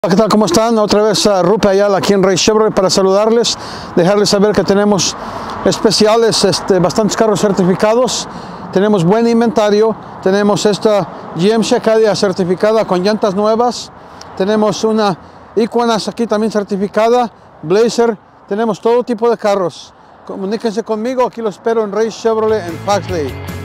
¿Qué tal? ¿Cómo están? Otra vez Rupe Ayala aquí en Rey Chevrolet para saludarles, dejarles saber que tenemos especiales, bastantes carros certificados, tenemos buen inventario, tenemos esta GMC Acadia certificada con llantas nuevas, tenemos una Equinox aquí también certificada, Blazer, tenemos todo tipo de carros. Comuníquense conmigo, aquí los espero en Rey Chevrolet en Foxley.